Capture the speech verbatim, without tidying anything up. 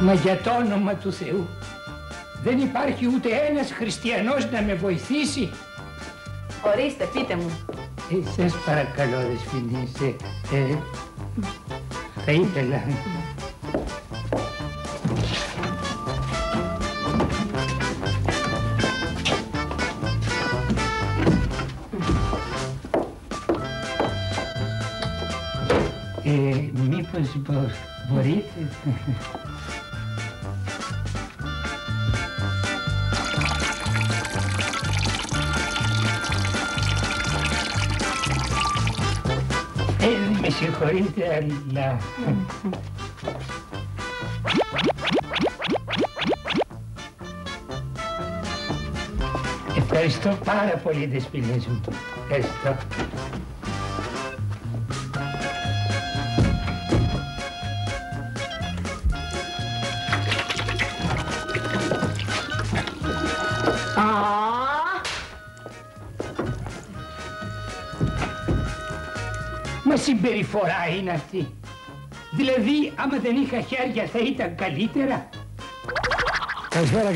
Μα για το όνομα του Θεού, δεν υπάρχει ούτε ένας χριστιανός να με βοηθήσει? Ορίστε, πείτε μου. Ε, σας παρακαλώ, δεσποινή, ε, θα ήθελα... Ε, μήπως μπο, μπορείτε... Ε, με συγχωρείτε, αλλά... Ευχαριστώ πάρα πολύ, δεσποινές μου. Ευχαριστώ. Μα συμπεριφορά είναι αυτή. Δηλαδή, άμα δεν είχα χέρια θα ήταν καλύτερα.